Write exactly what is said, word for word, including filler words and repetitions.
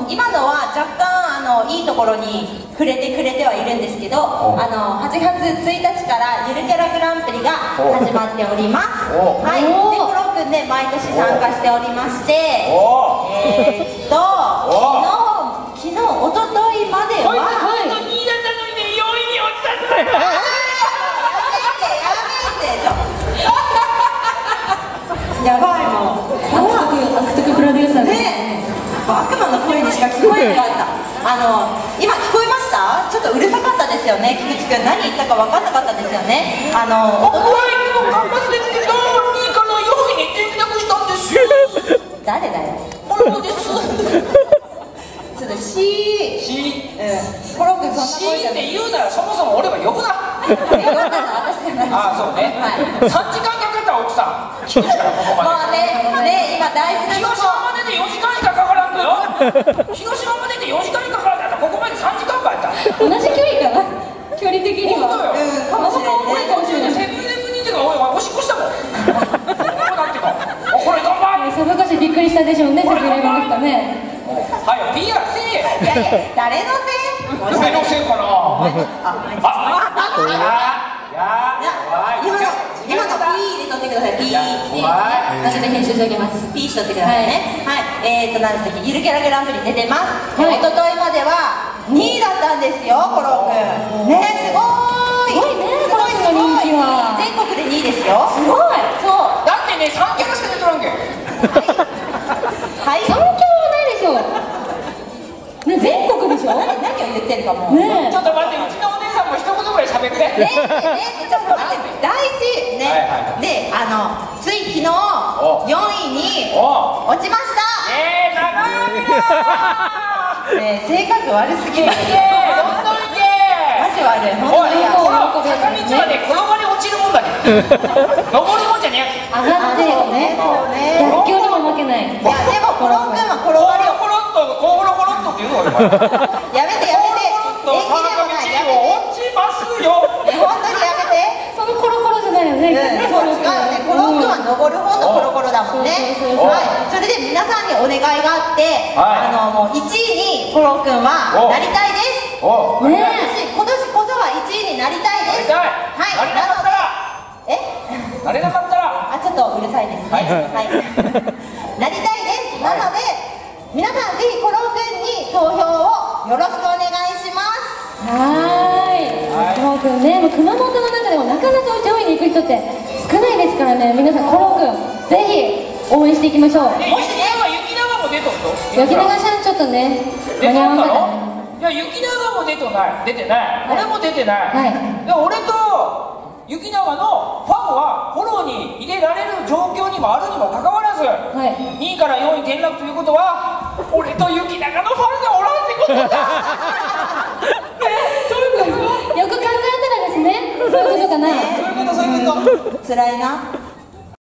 今のは若干あのいいところに触れてくれてはいるんですけど、あのはちがつついたちからゆるキャラグランプリが始まっております。はい、でコロくんね毎年参加しておりまして、えー、っと昨日昨日おとといまでは新潟のねよんいに落ちたんだよ。 やばいもう悪徳プロデューサーね、悪魔の声にしか聞こえなかった。あの今聞こえました？ちょっとうるさかったですよね。菊池くん何言ったか分かんなかったですよね。あのお前にも頑張ってですけどにいからよんいに転落したんですよ。 誰だよ。 コロです。 ちょっとしーしー、コロくんそんな声じゃない。 って言うならそもそも俺は呼ぶな。 呼んだの私じゃない。 ああそうね。さんじかんかかった奥さん。菊池からここまで。 もうねね今大事なとこ。 広島まででよじかんしかかからんのよ。広島まででよじかんかかるんだったらここまでさんじかんかやった。 同じ距離かな、距離的には。 うんかもしれないね。 途中でセブンイレブンにてがおいおしっこしたもん。こうなってかこれ頑張れ。 さぞかしびっくりしたでしょうね、セブンイレブンの人ね。 はい、ピーアール せえよ。 いやいや誰のせい？ 誰のせいかな。 あ、 あ、 今の今のピー入れとってください。ピーピー。 後で編集しておきます。 ピーしとってくださいね。はい。えーとなんですか、ゆるキャラグランプリ出てます。一昨日まではにいだったんですよ、コロくん。ね、すごーい。 すごいね、コロくんの人気は。 全国でにいですよ。 すごい。 そう。 だってね、さんキャラしか出とらんけん。 はい。 さんキャラはないでしょう。ね、全国でしょ。 何を言ってるかもう。 ね。 ちょっと待って、うちのお姉さんも一言ぐらい喋って。 ねねちょっと待って、大事ね。で、あのつい昨日よんいに落ちました。 えー、長いな。 ね、性格悪すぎる。 どんどんいけ。 マジ悪い。 おい、この喜べる坂道はね、転がり落ちるもんだけど。登るもんじゃねえ。 上がってそうね、そうね。 逆境にも負けない。 いやでもコロくんは転コロがりをコロっと、コロコロっとって言うのよ。 やめてやめて。 コロコロっと坂道を落ちますよ。 本当にやめて。 そのコロコロじゃないよね。 そう違うよね。コロくんは登る方のコロコロだもんね。はい。それで皆さんにお願いがあって、あのもういちいにコロくんはなりたいです。 ね今年こそはいちいになりたいです。はい。 なれなかったら。 え？ なれなかったら。 あ、ちょっとうるさいですね。はい。なりたいです。なので皆さんぜひコロくんに投票をよろしくお願いします。 はーい。コロくんね、もう熊本の中でもなかなか上位に行く人って少ないですからね。皆さんコロくんぜひ応援していきましょう。 え、雪永雪永も出とると。 雪永さんちょっとね、間に合わなかったね。 いや、雪永も出とない、出てない、俺も出てない、 はい、 で俺と雪永のファンはフォローに入れられる状況にもあるにもかかわらず、はい、にいからよんい転落ということは俺と雪永のファンがおらんってことだ。 よく考えたらですね、そういうことかな。 そういうこと、そういうこと。 辛いな。